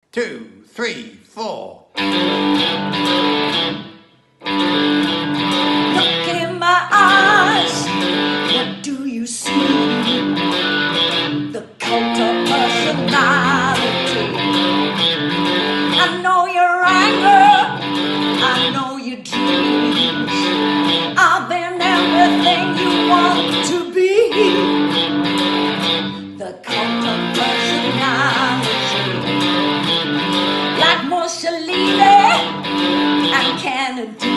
2, 3, 4. Look in my eyes, what do you see? The cult of personality. I know your anger, I know your dreams. I've been everything you want to be. The cult of personality. Like Mussolini and Kennedy.